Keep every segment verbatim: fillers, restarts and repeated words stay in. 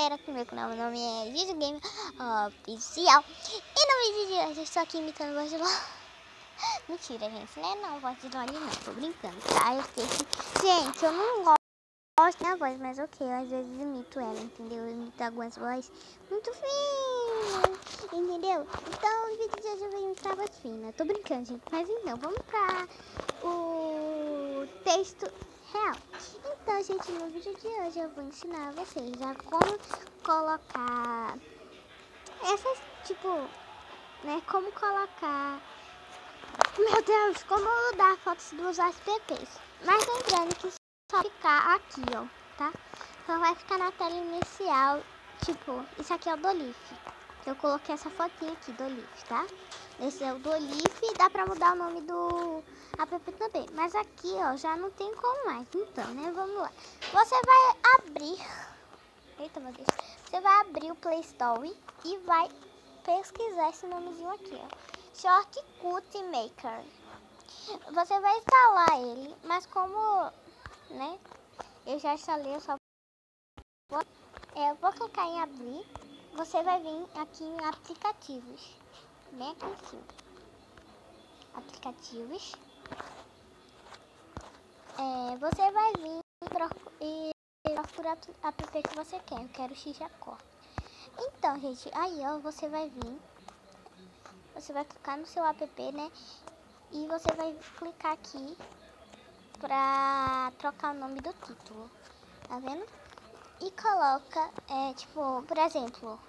galera, comigo, meu nome é Videogame Oficial. E no vídeo de hoje eu estou aqui imitando voz de LOL. Mentira, gente, né? Não, voz de LOL não, tô brincando, tá? Eu sei que... Gente, eu não gosto da voz, mas ok, eu às vezes imito ela, entendeu? Eu imito algumas vozes muito finas, entendeu? Então, no vídeo de hoje eu vou imitar a voz fina. Tô brincando, gente, mas então, vamos pra o texto real. Então, gente, no vídeo de hoje eu vou ensinar vocês a como colocar essas, tipo, né, como colocar, meu Deus, como dar fotos dos apps. Mas lembrando que só ficar aqui, ó, tá? Só vai ficar na tela inicial, tipo, isso aqui é o do Leaf. Eu coloquei essa fotinha aqui do Leaf, tá? Esse é o do Leaf e dá pra mudar o nome do app também. Mas aqui, ó, já não tem como mais. Então, né, vamos lá. Você vai abrir... Eita, meu Deus. Você vai abrir o Play Store e vai pesquisar esse nomezinho aqui, ó. Shortcut Maker. Você vai instalar ele, mas como, né, eu já instalei, eu só vou, é, eu vou clicar em abrir. Você vai vir aqui em aplicativos, bem aqui em cima. Aplicativos. É, você vai vir e procurar a app que você quer. Eu quero Xixacor. Então, gente, aí ó, você vai vir. Você vai clicar no seu app, né? E você vai clicar aqui pra trocar o nome do título. Tá vendo? E coloca, é, tipo, por exemplo,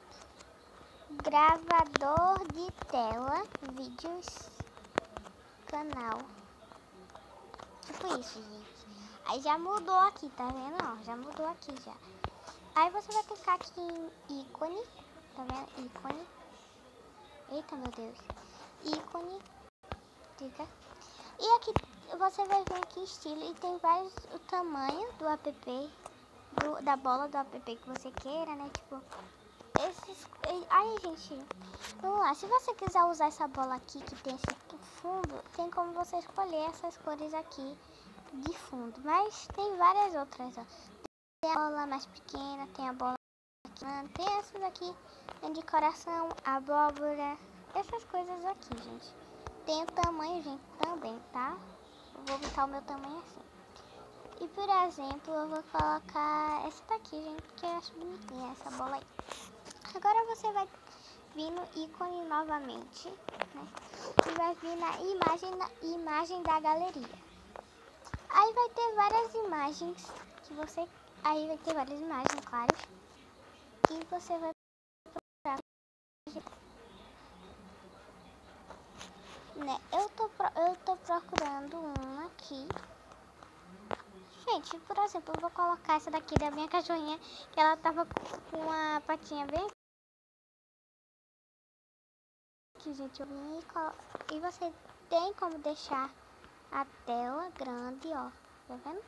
gravador de tela, vídeos, canal. Tipo isso, gente. Aí já mudou aqui, tá vendo? Ó, já mudou aqui já. Aí você vai clicar aqui em ícone, tá vendo? Ícone. Eita, meu Deus. Ícone. Clica. E aqui você vai ver aqui estilo e tem vários, o tamanho do app, do, da bola do app que você queira, né? Tipo, esses... Aí, gente, vamos lá. Se você quiser usar essa bola aqui que tem esse fundo, tem como você escolher essas cores aqui de fundo. Mas tem várias outras, ó. Tem a bola mais pequena, tem a bola aqui, tem essas aqui, tem de coração, abóbora, essas coisas aqui, gente. Tem o tamanho, gente, também, tá? Eu vou botar o meu tamanho assim. E, por exemplo, eu vou colocar essa daqui, gente, porque eu acho bonitinha essa bola aí. Agora você vai vir no ícone novamente, né? E vai vir na imagem, na imagem da galeria. Aí vai ter várias imagens que você... Aí vai ter várias imagens, claro. E você vai procurar... Né? Eu tô, eu tô procurando uma aqui. Gente, por exemplo, eu vou colocar essa daqui da minha cachorrinha, que ela tava com uma patinha bem aqui, gente. Eu vim e, e você tem como deixar a tela grande, ó. Tá vendo?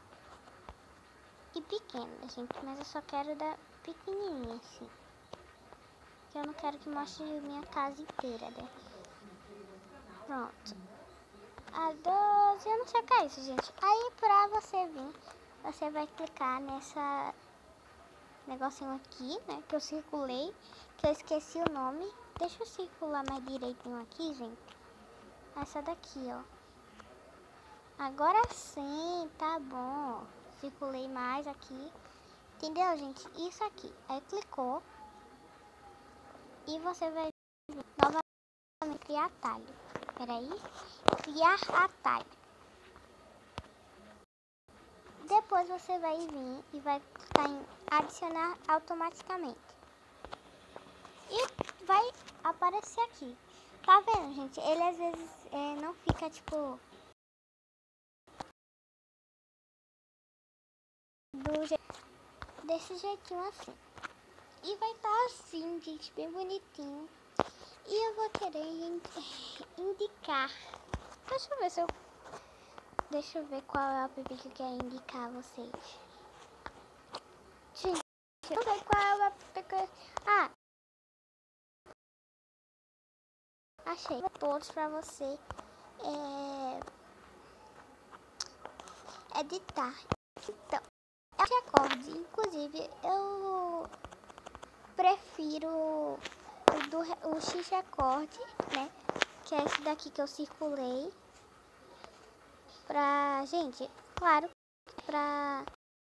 E pequena, gente. Mas eu só quero da pequenininha, assim. Que eu não quero que mostre minha casa inteira, né? Pronto. A doze, eu não sei o que é isso, gente. Aí pra você vir, você vai clicar nessa negocinho aqui, né? Que eu circulei, que eu esqueci o nome. Deixa eu circular mais direitinho aqui, gente. Essa daqui, ó. Agora sim, tá bom. Circulei mais aqui. Entendeu, gente? Isso aqui. Aí clicou. E você vai novamente criar atalho. Peraí. Criar atalho. Depois você vai vir e vai clicar em adicionar automaticamente. E vai aparecer aqui. Tá vendo, gente? Ele às vezes é, não fica tipo do je... desse jeitinho assim. E vai estar tá assim, gente, bem bonitinho. E eu vou querer indicar. Deixa eu ver se eu... Deixa eu ver qual é o app que eu quero indicar a vocês. Gente, eu não sei qual é o app que eu... Ah! Achei todos pra você é... editar. Então, é o Record. Inclusive, eu prefiro o, do, o X-Record, né? Que é esse daqui que eu circulei. Pra, gente, claro, pra...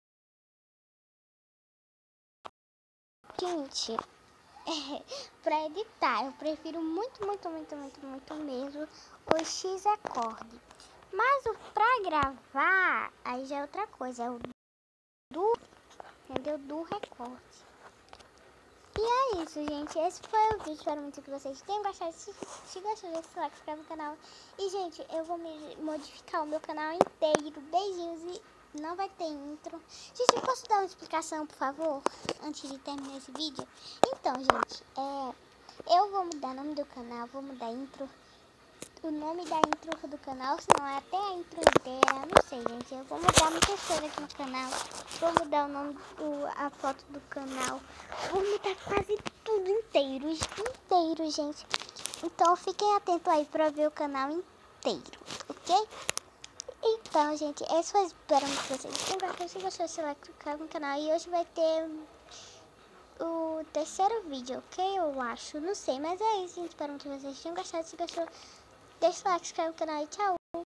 Gente, é, pra editar, eu prefiro muito, muito, muito, muito, muito mesmo o X-Record. Mas o pra gravar, aí já é outra coisa, é o do, entendeu? Do recorte. E é isso, gente. Esse foi o vídeo. Espero muito que vocês tenham gostado. Se, se gostou, deixa o like, se inscreve no canal. E, gente, eu vou me modificar o meu canal inteiro. Beijinhos e não vai ter intro. Gente, eu posso dar uma explicação, por favor? Antes de terminar esse vídeo. Então, gente, é, eu vou mudar o nome do canal. Vou mudar a intro. O nome da intro do canal, senão é até a intro inteira, não sei, gente. Eu vou mudar muitas coisas aqui no canal. Vou mudar o nome, do, a foto do canal. Vou mudar quase tudo inteiro, inteiro, gente. Então fiquem atentos aí pra ver o canal inteiro, ok? Então, gente, esse foi. Espero que vocês tenham gostado. Se gostou, se like no canal. E hoje vai ter o terceiro vídeo, ok? Eu acho, não sei, mas é isso, gente. Espero que vocês tenham gostado. Se gostou, deixa o like, se inscreve no canal e tchau!